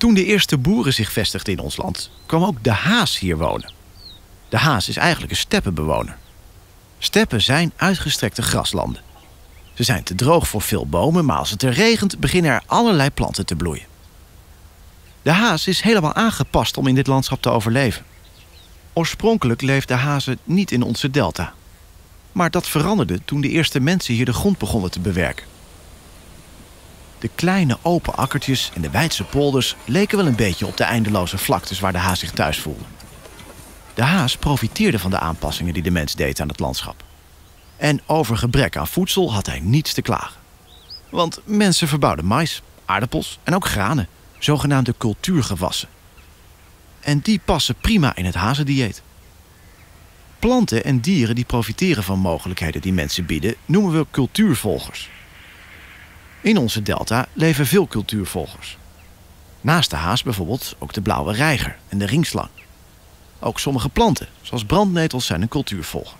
Toen de eerste boeren zich vestigden in ons land, kwam ook de haas hier wonen. De haas is eigenlijk een steppenbewoner. Steppen zijn uitgestrekte graslanden. Ze zijn te droog voor veel bomen, maar als het er regent, beginnen er allerlei planten te bloeien. De haas is helemaal aangepast om in dit landschap te overleven. Oorspronkelijk leefden hazen niet in onze delta. Maar dat veranderde toen de eerste mensen hier de grond begonnen te bewerken. De kleine open akkertjes en de wijdse polders leken wel een beetje op de eindeloze vlaktes waar de haas zich thuis voelde. De haas profiteerde van de aanpassingen die de mens deed aan het landschap. En over gebrek aan voedsel had hij niets te klagen. Want mensen verbouwden mais, aardappels en ook granen, zogenaamde cultuurgewassen. En die passen prima in het hazendieet. Planten en dieren die profiteren van mogelijkheden die mensen bieden, noemen we cultuurvolgers. In onze delta leven veel cultuurvolgers. Naast de haas bijvoorbeeld ook de blauwe reiger en de ringslang. Ook sommige planten, zoals brandnetels, zijn een cultuurvolger.